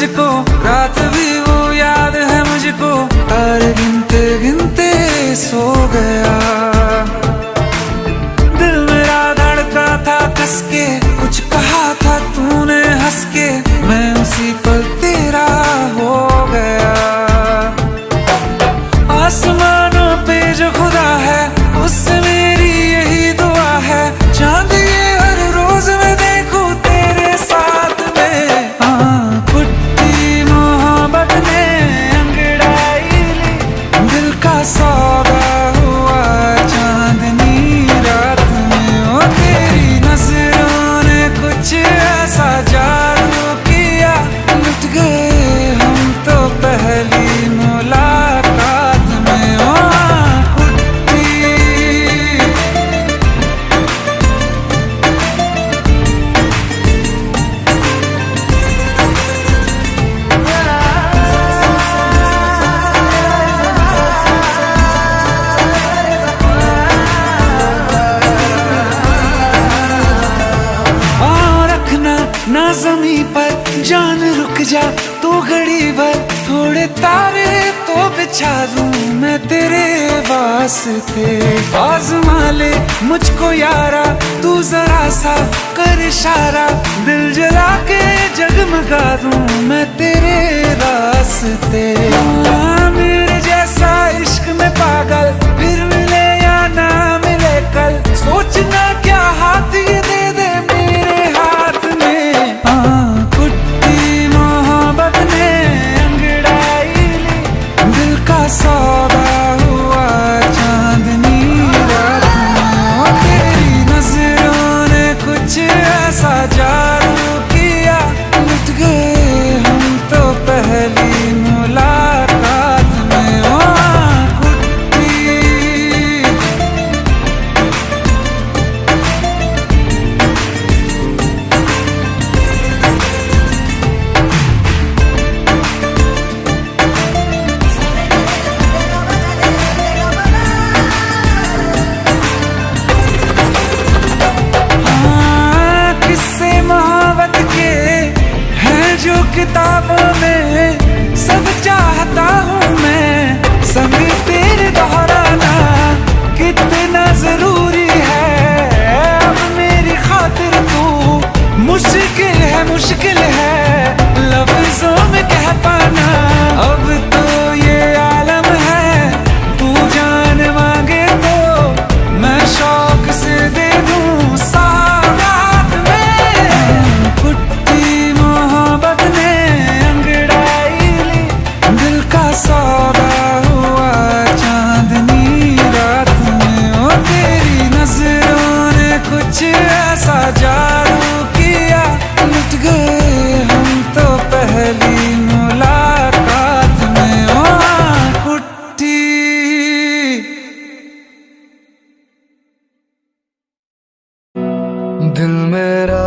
तुझको, रात भी वो याद है मुझको, तारे गिनते गिनते सो गया। दिल मेरा धड़का था कस के, कुछ कहा था तूने हंस के, मैं उसी पल तेरा हो गया। आसमानों पे जो खुदा है, उससे मेरी यही दुआ है, चांद ये हर रोज मैं देखूं तेरे साथ में। पुट्टी मोहब्बत ने अंगड़ाई ली, दिल का सौदा हुआ चांदनी रात में। ओ तेरी नजरों ने कुछ ऐसा जादू किया, लुट गए हम तो पहली मुलाकात में। ओ ना ज़मीं पर जान रुक जा तू घड़ी भर, थोड़े तारे तो बिछा दूं मैं तेरे वास्ते। आज़मा ले मुझको यारा, तू जरा सा कर इशारा, दिल जला के जगमगा दूं मैं तेरे रास्ते। मेरे जैसा इश्क में पागल फिर मिले या ना मिले कल, सोचना क्या हाथ ये दे दे मेरे हाथ में। पुट्टी मोहब्बत ने अंगड़ाई ली, दिल का सौदा हुआ चांदनी रात में। ओ तेरी नजरों ने कुछ ऐसा जादू किया, लुट गए हम तो पहली मुलाकात में। ओ किताबों में सब चाहता हूँ मैं, संग तेरे दोहराना कितना जरूरी है। अब मेरी खातिर तू मुश्किल है लफ्जों में कह पाना। अब तो ये आलम है, तू जान मांगे तो मैं शौक से दे दूँ सौगात में। पुट्टी मोहब्बत ने सौदा हुआ चांदनी रात में। ओ तेरी नजरों ने कुछ ऐसा जादू किया, लुट गए हम तो पहली मुलाकात में। ओ पुट्टी दिल मेरा